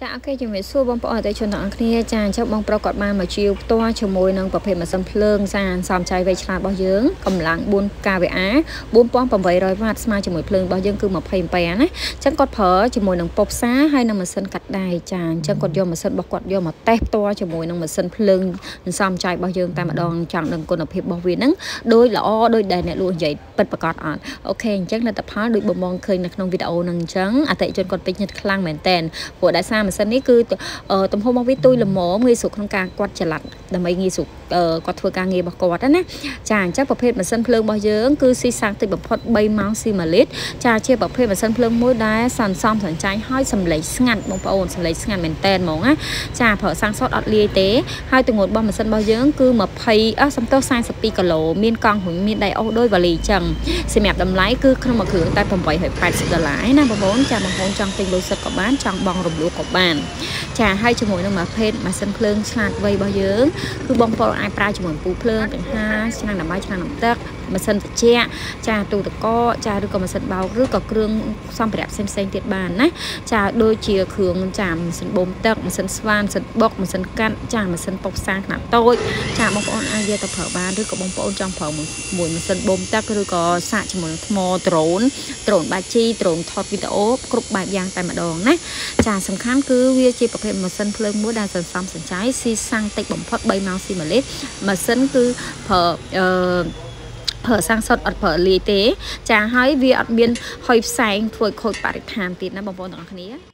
ចាអូខេជំរាបសួរបងប្អូនអតិថិជនទាំងអស់គ្នាចាអញ្ចឹងបងប្រុសគាត់បានមកជាវផ្ទាល់ជាមួយនឹងប្រភេទម៉ាស៊ីនភ្លើងសានសំចៃវៃឆ្លាតរបស់យើងកម្លាំង 4 kVA 4800 W ស្មើជាមួយភ្លើងរបស់យើងគឺ20 A ណាអញ្ចឹងគាត់ប្រើជាមួយនឹងប៉ុបសាហើយនឹងម៉ាស៊ីនកាត់ដៃចាអញ្ចឹងគាត់យកម៉ាស៊ីនរបស់គាត់យកមកតេស្តផ្ទាល់ជាមួយនឹងម៉ាស៊ីនភ្លើងសំចៃរបស់យើងតែម្ដងចង់ដឹងគុណភាពរបស់វាហ្នឹងដូចល្អដូចដែលអ្នកលក់និយាយពិតប្រាកដអត់អូខេអញ្ចឹងលទ្ធផលដូចបងឃើញនៅក្នុងវីដេអូហ្នឹងអញ្ចឹងអតិថិជនគាត់ពេញចិត្តខ្លាំងមែនតើព្រោះដោយសារម៉ាស៊ីននេះគឺទំហំរបស់វាទូលល្មមងាយស្រួលក្នុងការគាត់ចល័តដើម្បីងាយស្រួលគាត់ធ្វើការងាររបស់គាត់ណាចាអញ្ចឹងប្រភេទម៉ាស៊ីនភ្លើងរបស់យើងគឺស៊ីសាំងតិចបំផុត3ម៉ោងស៊ី1លីត្រចាជាប្រភេទម៉ាស៊ីនភ្លើងមួយដែលសន្សំសំចៃឲ្យសម្លេងស្ងាត់បងប្អូនសម្លេងស្ងាត់មែនតើហ្មងណាចាប្រើសាំងសុតអត់លាយទេហើយទម្ងន់របស់ម៉ាស៊ីនរបស់យើងគឺសំទោស42គីឡូមានកង់រុញមានដៃអូសដោយវ៉ាលីចឹងសម្រាប់តម្លៃគឺក្នុងមួយគ្រឿងតែ$880ណាបងប្អូនចាបងប្អូនចង់ទិញលុយសុទ្ធក៏បានចង់បង់រំលោះក៏បានចាហើយជាមួយនឹងប្រភេទម៉ាស៊ីនភ្លើងឆ្លាតវៃរបស់យើងគឺបងប្អូនអាចប្រើជាមួយពូភ្លើងទាំង5ឆ្នាំងដើម្បីឆ្នាំងដំទឹកម៉ាស៊ីនត្រជាក់ចាទូទឹកកកចាឬក៏ម៉ាស៊ីនបោកឬក៏គ្រឿងសម្ភារៈផ្សេងទៀតបានណាចាដូចជាគ្រឿងចាម៉ាស៊ីនបូមទឹកម៉ាស៊ីនស្វានម៉ាស៊ីនបុកម៉ាស៊ីនកាត់ចាម៉ាស៊ីនពុកសាខ្នាតតូចចាបងប្អូនអាចយកទៅប្រើបានឬក៏បងប្អូនចង់ប្រើមួយម៉ាស៊ីនបូមទឹកឬក៏សាកជាមួយថ្មដ្រូនបាជីដ្រូនថតវីដេអូគ្រប់បែបយ៉ាងតែម្ដងណាចាសំខាន់គឺវាជាប្រភេទម៉ាស៊ីនភ្លើងមួយដែលសន្សំសំចៃស៊ីសាំងតិចបំផុត3ម៉ោងស៊ី1លីត្រម៉ាស៊ីនគឺប្រើសាំងសុតអត់ប្រើលាយទេចាហើយវាអត់មានហុយផ្សែងធ្វើឲ្យខូចបរិស្ថានទៀតណាបងប្អូនទាំងអស់គ្នា